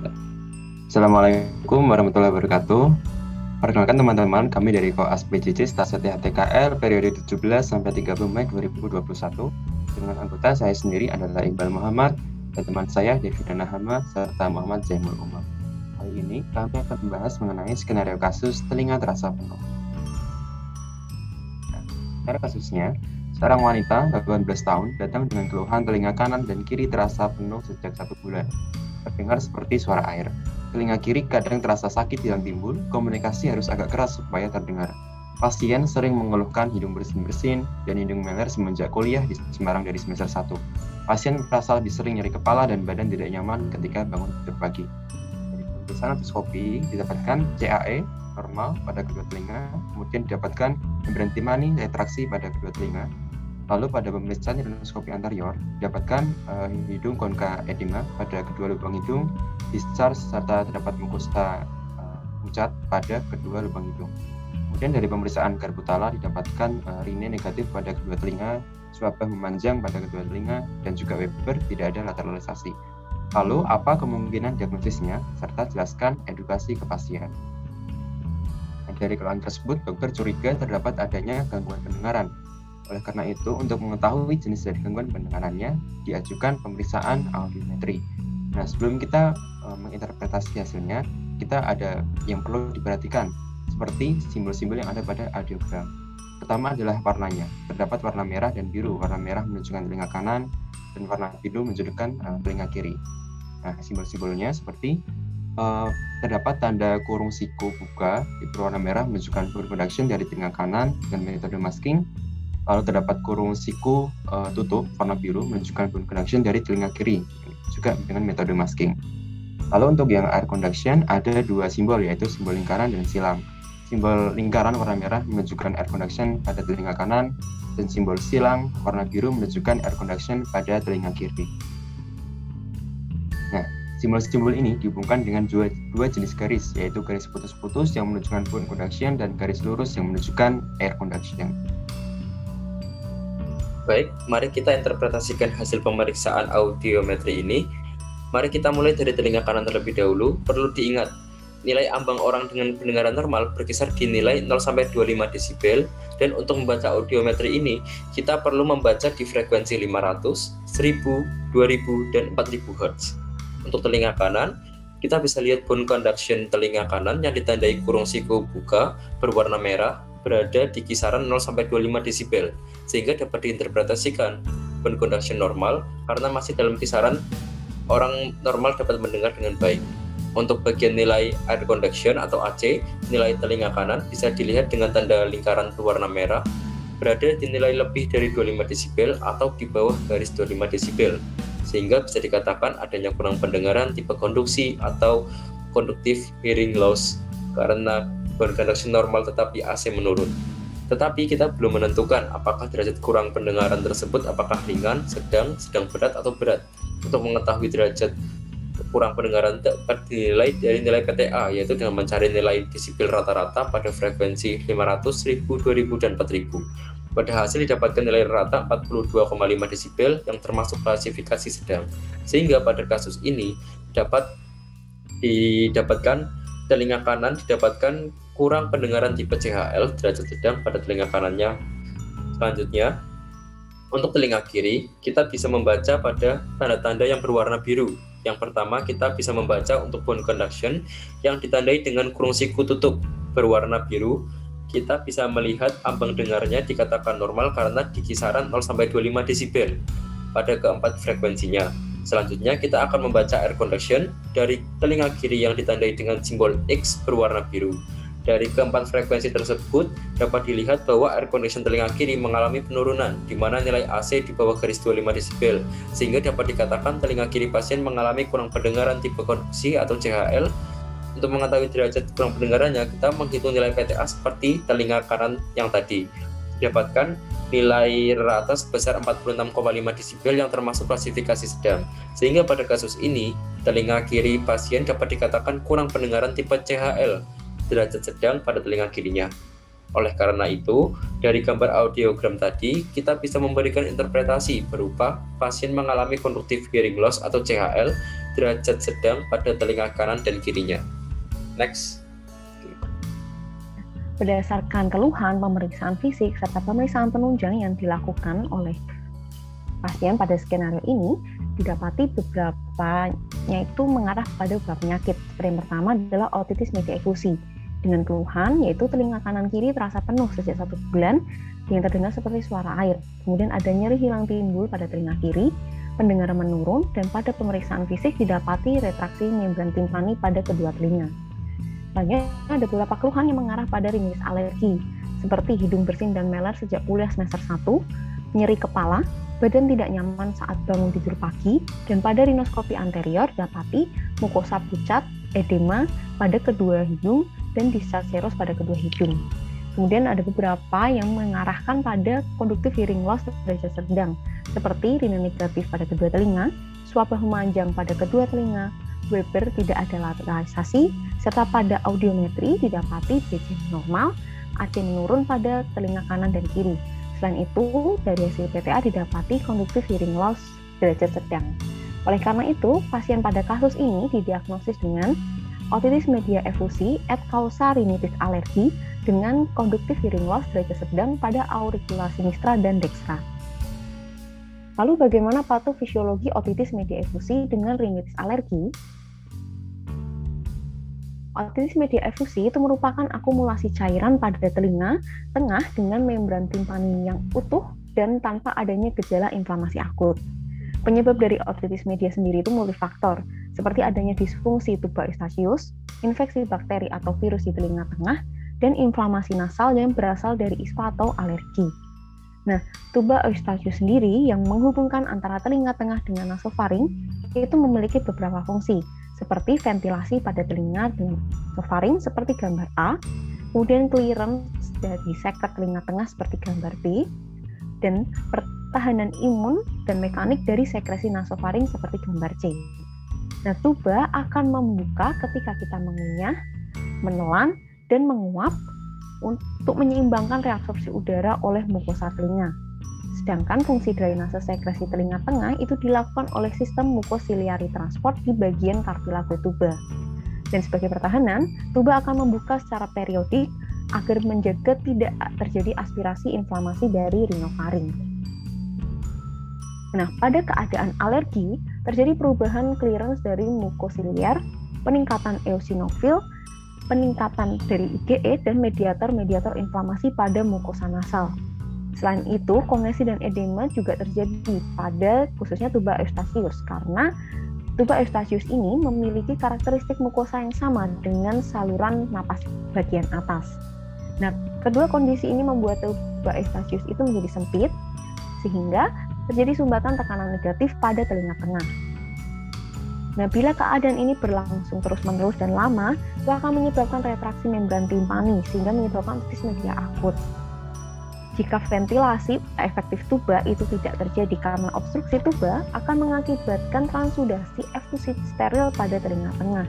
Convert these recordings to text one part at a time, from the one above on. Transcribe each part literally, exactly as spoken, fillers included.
Assalamualaikum warahmatullahi wabarakatuh. Perkenalkan teman-teman, kami dari Koas P J C Stasiun T H T K L periode tujuh belas sampai tiga puluh Mei dua ribu dua puluh satu. Dengan anggota saya sendiri adalah Iqbal Muhammad dan teman saya Devina Ahmad serta Muhammad Zainul Umam. Kali ini kami akan membahas mengenai skenario kasus telinga terasa penuh. Nah, skenario kasusnya, seorang wanita delapan belas tahun datang dengan keluhan telinga kanan dan kiri terasa penuh sejak satu bulan. Terdengar seperti suara air. Telinga kiri kadang terasa sakit yang timbul, komunikasi harus agak keras supaya terdengar. Pasien sering mengeluhkan hidung bersin-bersin dan hidung meler semenjak kuliah di Semarang dari semester satu. Pasien merasa lebih sering nyeri kepala dan badan tidak nyaman ketika bangun tidur pagi. Dari pemeriksaan endoskopi didapatkan C A E normal pada kedua telinga, kemudian didapatkan membran timani retraksi pada kedua telinga. Lalu pada pemeriksaan rinoskopi anterior didapatkan uh, hidung konka edema pada kedua lubang hidung, discharge serta terdapat mukosa uh, pucat pada kedua lubang hidung. Kemudian dari pemeriksaan Garbutala didapatkan uh, rine negatif pada kedua telinga, swabah memanjang pada kedua telinga, dan juga Weber tidak ada lateralisasi. Lalu apa kemungkinan diagnosisnya serta jelaskan edukasi ke pasien. Nah, dari keluhan tersebut dokter curiga terdapat adanya gangguan pendengaran. Oleh karena itu, untuk mengetahui jenis dari gangguan pendengarannya, diajukan pemeriksaan audiometri. Nah, sebelum kita e, menginterpretasi hasilnya, kita ada yang perlu diperhatikan, seperti simbol-simbol yang ada pada audiogram. Pertama adalah warnanya. Terdapat warna merah dan biru. Warna merah menunjukkan telinga kanan, dan warna biru menunjukkan e, telinga kiri. Nah, simbol-simbolnya seperti e, terdapat tanda kurung siku buka, di berwarna merah menunjukkan bone conduction dari telinga kanan dengan metode masking. Lalu terdapat kurung siku uh, tutup warna biru menunjukkan bone conduction dari telinga kiri, juga dengan metode masking. Lalu untuk yang air conduction ada dua simbol, yaitu simbol lingkaran dan silang. Simbol lingkaran warna merah menunjukkan air conduction pada telinga kanan, dan simbol silang warna biru menunjukkan air conduction pada telinga kiri. Nah, simbol-simbol ini dihubungkan dengan dua, dua jenis garis, yaitu garis putus-putus yang menunjukkan bone conduction dan garis lurus yang menunjukkan air conduction. Baik, mari kita interpretasikan hasil pemeriksaan audiometri ini. Mari kita mulai dari telinga kanan terlebih dahulu. Perlu diingat, nilai ambang orang dengan pendengaran normal berkisar di nilai nol sampai dua puluh lima desibel, dan untuk membaca audiometri ini, kita perlu membaca di frekuensi lima ratus, seribu, dua ribu, dan empat ribu hertz. Untuk telinga kanan, kita bisa lihat bone conduction telinga kanan yang ditandai kurung siku buka berwarna merah, berada di kisaran nol sampai dua puluh lima desibel, sehingga dapat diinterpretasikan bone conduction normal karena masih dalam kisaran orang normal dapat mendengar dengan baik. Untuk bagian nilai air conduction atau A C, nilai telinga kanan bisa dilihat dengan tanda lingkaran berwarna merah, berada di nilai lebih dari dua puluh lima desibel atau di bawah garis dua puluh lima desibel, sehingga bisa dikatakan adanya kurang pendengaran tipe konduksi atau conductive hearing loss karena bone conduction normal tetapi A C menurun. Tetapi kita belum menentukan apakah derajat kurang pendengaran tersebut apakah ringan, sedang, sedang berat, atau berat. Untuk mengetahui derajat kurang pendengaran dapat dinilai dari nilai P T A, yaitu dengan mencari nilai desibel rata-rata pada frekuensi lima ratus, seribu, dua ribu, dan empat ribu. Pada hasil didapatkan nilai rata empat puluh dua koma lima desibel yang termasuk klasifikasi sedang. Sehingga pada kasus ini dapat didapatkan telinga kanan didapatkan kurang pendengaran tipe C H L derajat sedang pada telinga kanannya. Selanjutnya, untuk telinga kiri, kita bisa membaca pada tanda-tanda yang berwarna biru. Yang pertama, kita bisa membaca untuk bone conduction yang ditandai dengan kurung siku tutup berwarna biru. Kita bisa melihat ambang dengarnya dikatakan normal karena di kisaran nol sampai dua puluh lima desibel pada keempat frekuensinya. Selanjutnya kita akan membaca air conduction dari telinga kiri yang ditandai dengan simbol X berwarna biru. Dari keempat frekuensi tersebut dapat dilihat bahwa air conduction telinga kiri mengalami penurunan, di mana nilai A C di bawah garis dua puluh lima desibel, sehingga dapat dikatakan telinga kiri pasien mengalami kurang pendengaran tipe konduksi atau C H L. Untuk mengetahui derajat kurang pendengarannya, kita menghitung nilai P T A seperti telinga kanan yang tadi. Didapatkan nilai rata sebesar empat puluh enam koma lima desibel yang termasuk klasifikasi sedang. Sehingga pada kasus ini, telinga kiri pasien dapat dikatakan kurang pendengaran tipe C H L, derajat sedang pada telinga kirinya. Oleh karena itu, dari gambar audiogram tadi, kita bisa memberikan interpretasi berupa pasien mengalami conductive hearing loss atau C H L derajat sedang pada telinga kanan dan kirinya. Next. Berdasarkan keluhan, pemeriksaan fisik, serta pemeriksaan penunjang yang dilakukan oleh pasien pada skenario ini, didapati beberapanya itu mengarah pada beberapa penyakit. Yang pertama adalah otitis media efusi, dengan keluhan yaitu telinga kanan kiri terasa penuh sejak satu bulan yang terdengar seperti suara air. Kemudian ada nyeri hilang timbul pada telinga kiri, pendengaran menurun, dan pada pemeriksaan fisik didapati retraksi membran timpani pada kedua telinga. Selanjutnya ada beberapa keluhan yang mengarah pada rinitis alergi, seperti hidung bersin dan meler sejak kuliah semester satu, nyeri kepala, badan tidak nyaman saat bangun tidur pagi, dan pada rinoskopi anterior dapati mukosa pucat, edema pada kedua hidung, dan discharge serous pada kedua hidung. Kemudian ada beberapa yang mengarahkan pada conductive hearing loss derajat sedang, seperti rina negatif pada kedua telinga, suap bahu manjang pada kedua telinga, Weber tidak ada lateralisasi, serta pada audiometri didapati B C normal, A C menurun pada telinga kanan dan kiri. Selain itu, dari hasil P T A didapati conductive hearing loss derajat sedang. Oleh karena itu, pasien pada kasus ini didiagnosis dengan otitis media efusi et causa rinitis alergi dengan conductive hearing loss derajat sedang pada auricula sinistra dan dextra. Lalu bagaimana patofisiologi otitis media efusi dengan rinitis alergi? Otitis media efusi itu merupakan akumulasi cairan pada telinga tengah dengan membran timpani yang utuh dan tanpa adanya gejala inflamasi akut. Penyebab dari otitis media sendiri itu multifaktor, seperti adanya disfungsi tuba eustachius, infeksi bakteri atau virus di telinga tengah, dan inflamasi nasal yang berasal dari ispa atau alergi. Nah, tuba eustachius sendiri yang menghubungkan antara telinga tengah dengan nasofaring itu memiliki beberapa fungsi, seperti ventilasi pada telinga dengan nasofaring seperti gambar A, kemudian clearance dari sekret telinga tengah seperti gambar B, dan pertahanan imun dan mekanik dari sekresi nasofaring seperti gambar C. Nah, tuba akan membuka ketika kita mengunyah, menelan, dan menguap untuk menyeimbangkan reabsorpsi udara oleh mukosa telinga. Sedangkan fungsi drainase sekresi telinga tengah itu dilakukan oleh sistem mukosiliary transport di bagian cartilage tuba. Dan sebagai pertahanan, tuba akan membuka secara periodik agar menjaga tidak terjadi aspirasi inflamasi dari rinofaring. Nah, pada keadaan alergi, terjadi perubahan clearance dari mukosiliar, peningkatan eosinofil, peningkatan dari I G E, dan mediator-mediator inflamasi pada mukosa nasal. Selain itu, kongesi dan edema juga terjadi pada khususnya tuba eustachius, karena tuba eustachius ini memiliki karakteristik mukosa yang sama dengan saluran napas bagian atas. Nah, kedua kondisi ini membuat tuba eustachius itu menjadi sempit, sehingga terjadi sumbatan tekanan negatif pada telinga tengah. Nah, bila keadaan ini berlangsung terus-menerus dan lama, itu akan menyebabkan retraksi membran timpani, sehingga menyebabkan otitis media akut. Jika ventilasi efektif tuba itu tidak terjadi karena obstruksi tuba, akan mengakibatkan transudasi efusi steril pada telinga tengah.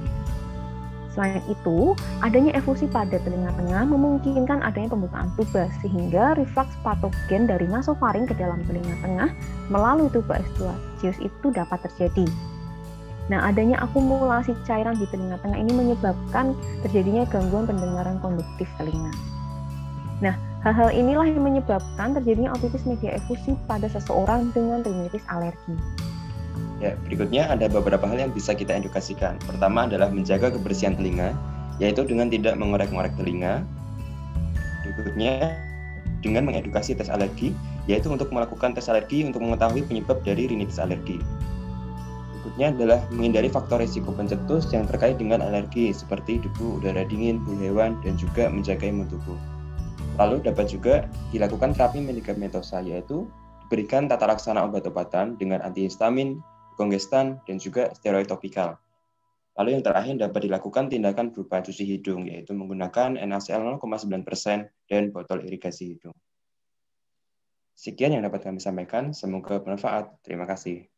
Selain itu, adanya efusi pada telinga tengah memungkinkan adanya pembukaan tuba, sehingga reflux patogen dari nasofaring ke dalam telinga tengah melalui tuba eustachius itu dapat terjadi. Nah, adanya akumulasi cairan di telinga tengah ini menyebabkan terjadinya gangguan pendengaran konduktif telinga. Nah, hal-hal inilah yang menyebabkan terjadinya otitis media efusi pada seseorang dengan rinitis alergi. Ya, berikutnya ada beberapa hal yang bisa kita edukasikan. Pertama adalah menjaga kebersihan telinga, yaitu dengan tidak mengorek-ngorek telinga. Berikutnya, dengan mengedukasi tes alergi, yaitu untuk melakukan tes alergi untuk mengetahui penyebab dari rinitis alergi. Berikutnya adalah menghindari faktor risiko pencetus yang terkait dengan alergi, seperti debu, udara dingin, bulu hewan, dan juga menjaga imun tubuh. Lalu dapat juga dilakukan terapi medikamentosa, yaitu diberikan tata laksana obat-obatan dengan antihistamin, kongestan, dan juga steroid topikal. Lalu yang terakhir dapat dilakukan tindakan berupa cuci hidung, yaitu menggunakan N A C L nol koma sembilan persen dan botol irigasi hidung. Sekian yang dapat kami sampaikan, semoga bermanfaat. Terima kasih.